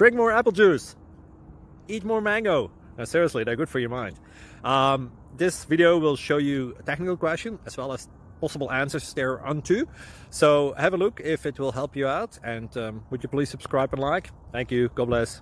drink more apple juice, eat more mango. No, seriously, they're good for your mind. This video will show you a technical question as well as possible answers thereunto. So have a look if it will help you out, and would you please subscribe and like? Thank you. God bless.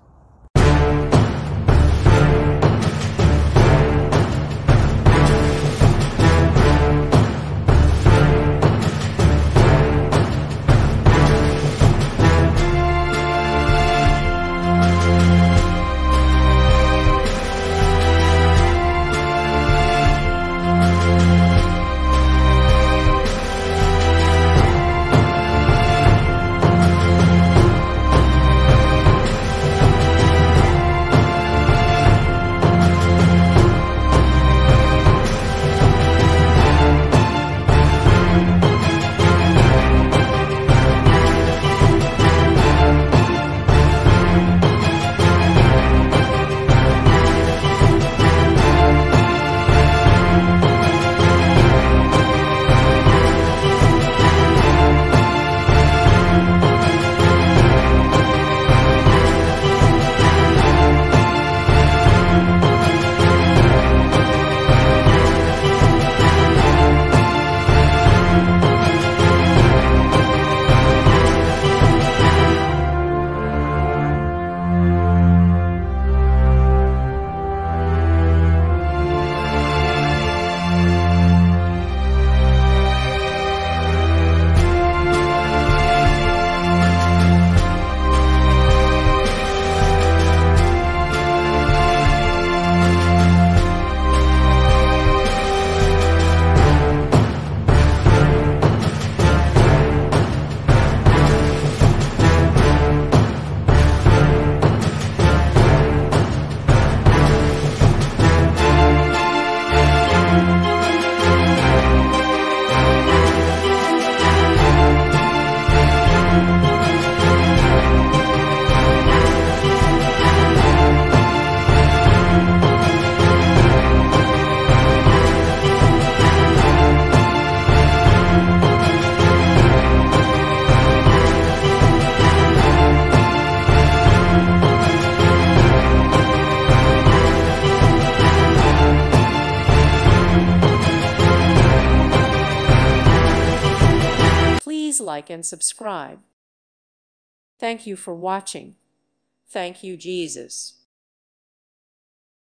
Please like and subscribe. Thank you for watching. Thank you, Jesus.